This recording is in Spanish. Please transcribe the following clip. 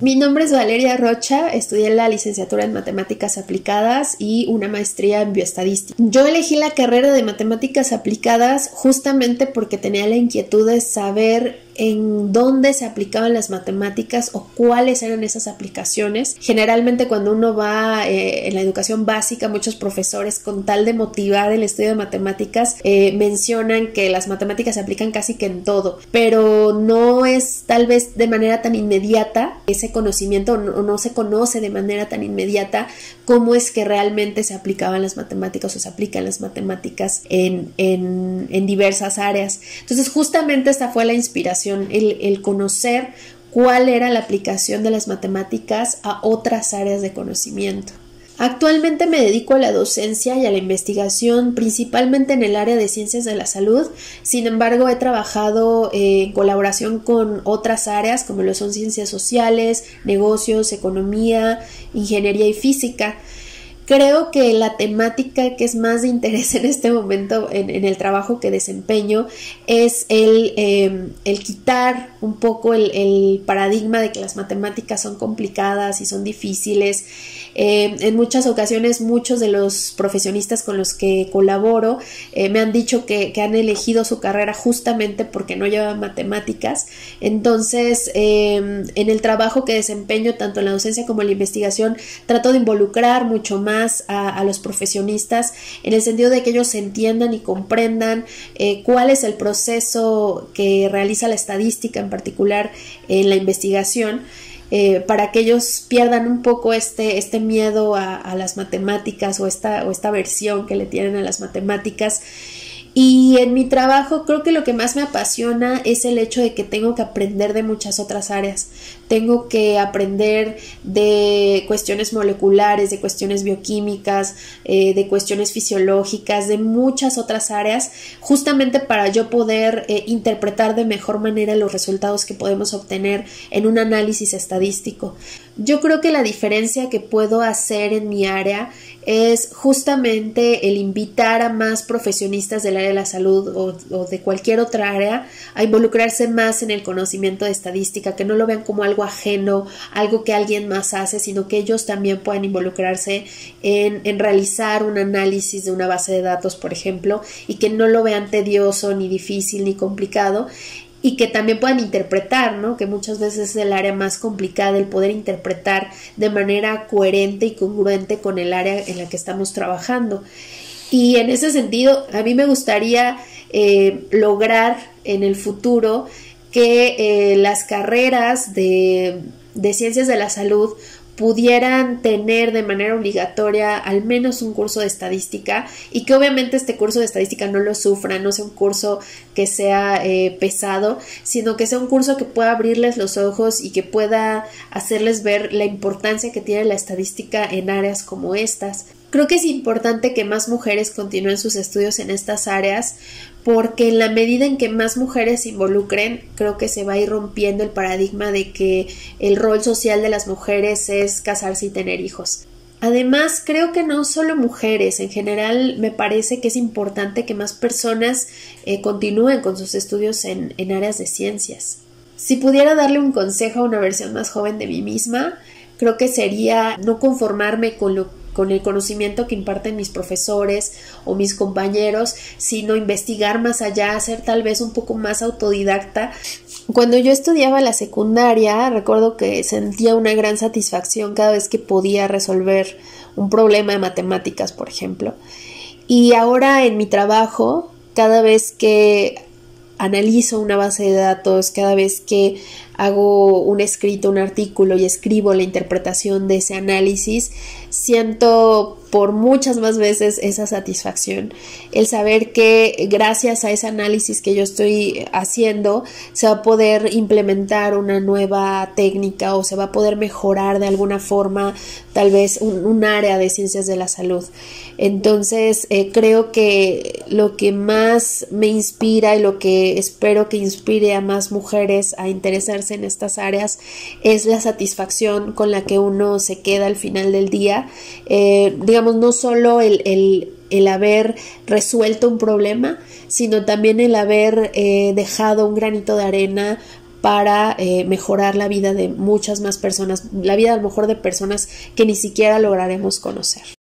Mi nombre es Valeria Rocha, estudié la licenciatura en Matemáticas Aplicadas y una maestría en Bioestadística. Yo elegí la carrera de Matemáticas Aplicadas justamente porque tenía la inquietud de saber en dónde se aplicaban las matemáticas o cuáles eran esas aplicaciones. Generalmente cuando uno va en la educación básica, muchos profesores, con tal de motivar el estudio de matemáticas, mencionan que las matemáticas se aplican casi que en todo, pero no es tal vez de manera tan inmediata ese conocimiento, no se conoce de manera tan inmediata cómo es que realmente se aplicaban las matemáticas o se aplican las matemáticas en diversas áreas. Entonces justamente esta fue la inspiración, el conocer cuál era la aplicación de las matemáticas a otras áreas de conocimiento. Actualmente me dedico a la docencia y a la investigación, principalmente en el área de ciencias de la salud. Sin embargo, he trabajado en colaboración con otras áreas como lo son ciencias sociales, negocios, economía, ingeniería y física. Creo que la temática que es más de interés en este momento en el trabajo que desempeño es el quitar un poco el paradigma de que las matemáticas son complicadas y son difíciles. En muchas ocasiones muchos de los profesionistas con los que colaboro me han dicho que han elegido su carrera justamente porque no llevan matemáticas. Entonces en el trabajo que desempeño tanto en la docencia como en la investigación trato de involucrar mucho más a los profesionistas en el sentido de que ellos entiendan y comprendan cuál es el proceso que realiza la estadística en particular en la investigación, para que ellos pierdan un poco este miedo a las matemáticas o esta aversión que le tienen a las matemáticas. Y en mi trabajo creo que lo que más me apasiona es el hecho de que tengo que aprender de muchas otras áreas. Tengo que aprender de cuestiones moleculares, de cuestiones bioquímicas, de cuestiones fisiológicas, de muchas otras áreas, justamente para yo poder interpretar de mejor manera los resultados que podemos obtener en un análisis estadístico. Yo creo que la diferencia que puedo hacer en mi área es justamente el invitar a más profesionistas del área de la salud o de cualquier otra área a involucrarse más en el conocimiento de estadística, que no lo vean como algo ajeno, algo que alguien más hace, sino que ellos también puedan involucrarse en realizar un análisis de una base de datos, por ejemplo, y que no lo vean tedioso, ni difícil, ni complicado, y que también puedan interpretar, ¿no? Que muchas veces es el área más complicada, el poder interpretar de manera coherente y congruente con el área en la que estamos trabajando. Y en ese sentido, a mí me gustaría lograr en el futuro que las carreras de ciencias de la salud pudieran tener de manera obligatoria al menos un curso de estadística, y que obviamente este curso de estadística no lo sufran, no sea un curso que sea pesado, sino que sea un curso que pueda abrirles los ojos y que pueda hacerles ver la importancia que tiene la estadística en áreas como estas. Creo que es importante que más mujeres continúen sus estudios en estas áreas, porque en la medida en que más mujeres se involucren, creo que se va a ir rompiendo el paradigma de que el rol social de las mujeres es casarse y tener hijos. Además, creo que no solo mujeres, en general me parece que es importante que más personas continúen con sus estudios en áreas de ciencias. Si pudiera darle un consejo a una versión más joven de mí misma, creo que sería no conformarme con el conocimiento que imparten mis profesores o mis compañeros, sino investigar más allá, ser tal vez un poco más autodidacta. Cuando yo estudiaba la secundaria, recuerdo que sentía una gran satisfacción cada vez que podía resolver un problema de matemáticas, por ejemplo. Y ahora en mi trabajo, cada vez que analizo una base de datos, cada vez que hago un escrito, un artículo y escribo la interpretación de ese análisis, siento por muchas más veces esa satisfacción, el saber que gracias a ese análisis que yo estoy haciendo se va a poder implementar una nueva técnica o se va a poder mejorar de alguna forma tal vez un área de ciencias de la salud. Entonces creo que lo que más me inspira y lo que espero que inspire a más mujeres a interesarse en estas áreas es la satisfacción con la que uno se queda al final del día, digamos, no solo el haber resuelto un problema, sino también el haber dejado un granito de arena para mejorar la vida de muchas más personas, la vida a lo mejor de personas que ni siquiera lograremos conocer.